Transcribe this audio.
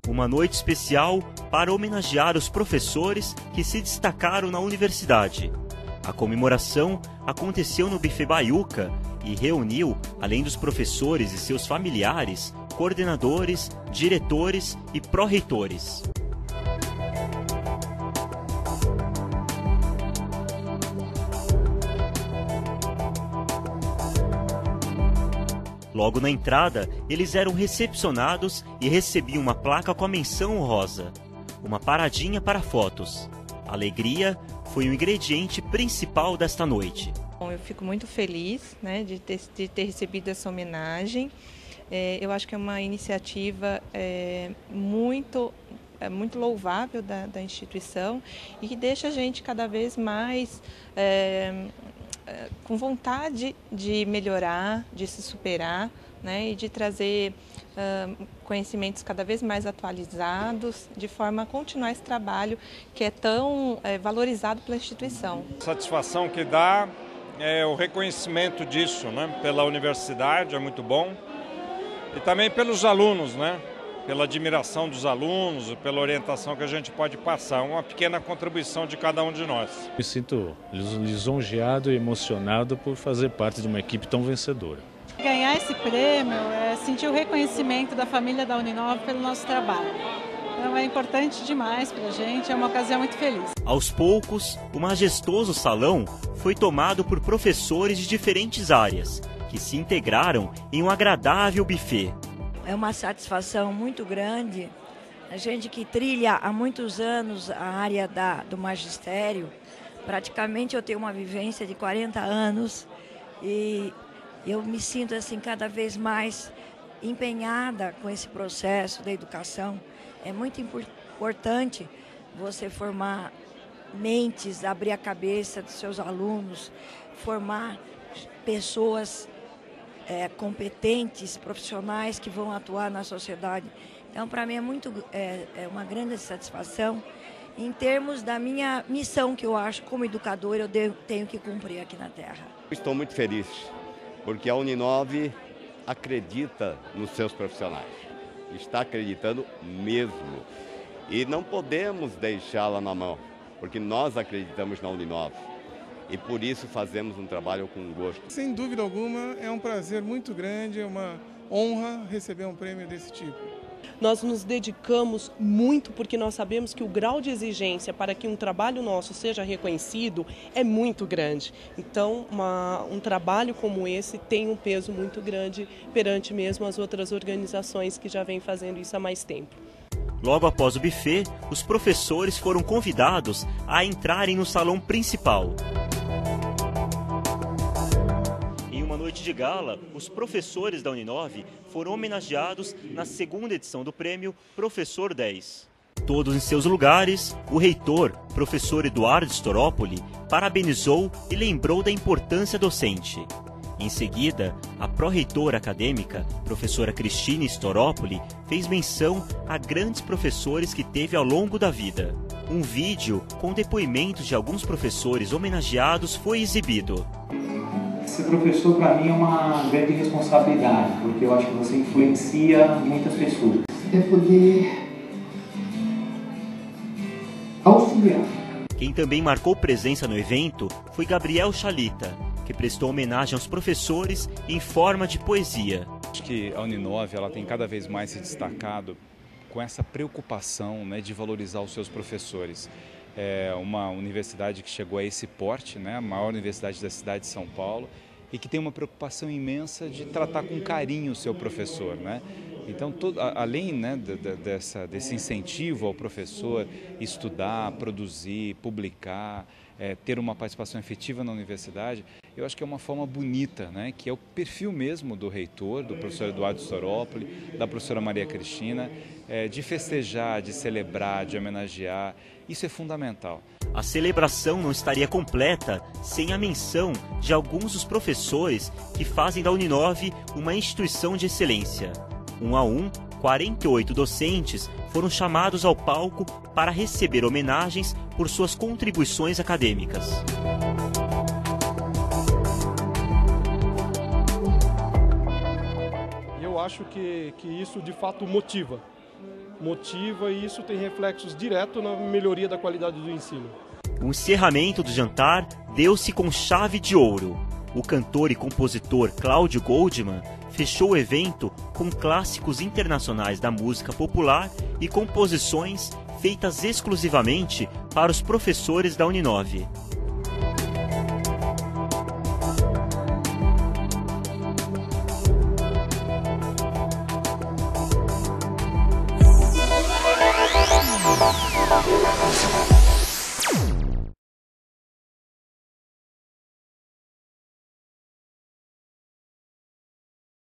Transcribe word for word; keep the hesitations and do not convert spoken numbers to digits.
Uma noite especial para homenagear os professores que se destacaram na universidade. A comemoração aconteceu no Buffet Baiuca e reuniu, além dos professores e seus familiares, coordenadores, diretores e pró-reitores. Logo na entrada, eles eram recepcionados e recebiam uma placa com a menção honrosa. Uma paradinha para fotos. A alegria foi o ingrediente principal desta noite. Bom, eu fico muito feliz, né, de, ter, de ter recebido essa homenagem. É, eu acho que é uma iniciativa é, muito, é, muito louvável da, da instituição e que deixa a gente cada vez mais é, com vontade de melhorar, de se superar, né, e de trazer uh, conhecimentos cada vez mais atualizados, de forma a continuar esse trabalho que é tão é, valorizado pela instituição. A satisfação que dá é o reconhecimento disso, né, pela universidade, é muito bom, e também pelos alunos, né, pela admiração dos alunos, pela orientação que a gente pode passar, uma pequena contribuição de cada um de nós. Me sinto lisonjeado e emocionado por fazer parte de uma equipe tão vencedora. Ganhar esse prêmio é sentir o reconhecimento da família da Uninove pelo nosso trabalho. Então é importante demais para a gente, é uma ocasião muito feliz. Aos poucos, o majestoso salão foi tomado por professores de diferentes áreas, que se integraram em um agradável buffet. É uma satisfação muito grande. A gente que trilha há muitos anos a área da, do magistério, praticamente eu tenho uma vivência de quarenta anos e eu me sinto assim cada vez mais empenhada com esse processo da educação. É muito importante você formar mentes, abrir a cabeça dos seus alunos, formar pessoas É, competentes, profissionais que vão atuar na sociedade. Então, para mim é muito é, é uma grande satisfação em termos da minha missão que eu acho como educador eu devo, tenho que cumprir aqui na Terra. Estou muito feliz porque a Uninove acredita nos seus profissionais, está acreditando mesmo e não podemos deixá-la na mão, porque nós acreditamos na Uninove. E por isso fazemos um trabalho com gosto. Sem dúvida alguma, é um prazer muito grande, é uma honra receber um prêmio desse tipo. Nós nos dedicamos muito porque nós sabemos que o grau de exigência para que um trabalho nosso seja reconhecido é muito grande. Então, uma, um trabalho como esse tem um peso muito grande perante mesmo as outras organizações que já vêm fazendo isso há mais tempo. Logo após o buffet, os professores foram convidados a entrarem no salão principal. Em uma noite de gala, os professores da Uninove foram homenageados na segunda edição do prêmio Professor dez. Todos em seus lugares, o reitor, professor Eduardo Storopoli, parabenizou e lembrou da importância docente. Em seguida, a pró-reitora acadêmica, professora Cristine Storopoli, fez menção a grandes professores que teve ao longo da vida. Um vídeo com depoimentos de alguns professores homenageados foi exibido. Ser professor, para mim, é uma grande responsabilidade, porque eu acho que você influencia muitas pessoas. É poder auxiliar. Quem também marcou presença no evento foi Gabriel Chalita, que prestou homenagem aos professores em forma de poesia. Acho que a Uninove ela tem cada vez mais se destacado com essa preocupação, né, de valorizar os seus professores. É uma universidade que chegou a esse porte, né, a maior universidade da cidade de São Paulo, e que tem uma preocupação imensa de tratar com carinho o seu professor, né? Então, todo, além, né, de, de, dessa, desse incentivo ao professor estudar, produzir, publicar, é, ter uma participação efetiva na universidade, eu acho que é uma forma bonita, né, que é o perfil mesmo do reitor, do professor Eduardo Storopoli, da professora Maria Cristina, é, de festejar, de celebrar, de homenagear. Isso é fundamental. A celebração não estaria completa sem a menção de alguns dos professores que fazem da Uninove uma instituição de excelência. Um a um, quarenta e oito docentes foram chamados ao palco para receber homenagens por suas contribuições acadêmicas. Eu acho que, que isso de fato motiva, motiva e isso tem reflexos diretos na melhoria da qualidade do ensino. O encerramento do jantar deu-se com chave de ouro. O cantor e compositor Cláudio Goldman fechou o evento com clássicos internacionais da música popular e composições feitas exclusivamente para os professores da Uninove.